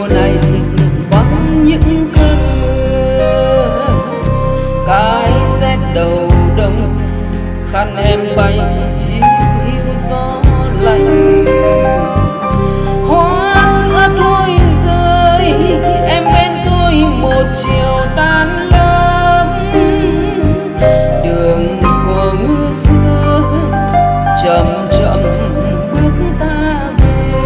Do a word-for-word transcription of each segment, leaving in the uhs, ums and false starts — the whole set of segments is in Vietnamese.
mùa này vắng những cơn mưa, cái rét đầu đông khăn em bay hiu hiu gió lạnh. Hoa sữa thôi rơi em bên tôi một chiều tan lớp, đường của mưa xưa chậm chậm bước ta về.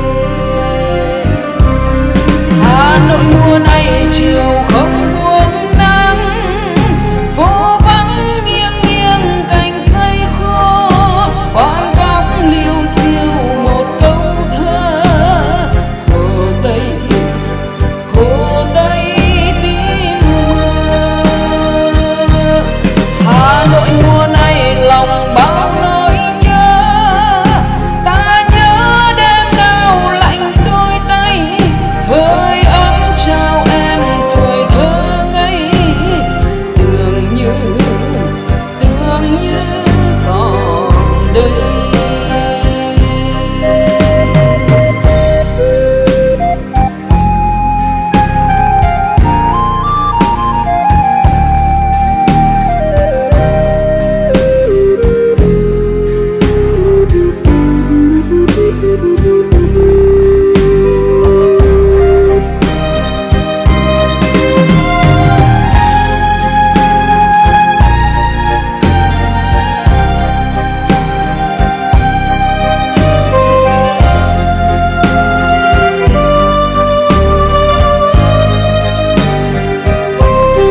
Hà Nội mùa này chiều không buông nắng, phố vắng nghiêng nghiêng cành cây khô, con góc liêu xiêu một câu thơ. Hồ Tây, Hồ Tây tím mưa. Hà Nội mùa này lòng bao nỗi nhớ, ta nhớ đêm nào lạnh đôi tay, hơi ấm trao em tuổi thơ ngây. Tưởng như, tưởng như còn đây.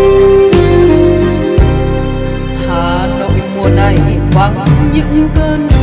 Hà Nội mùa này vắng những cơn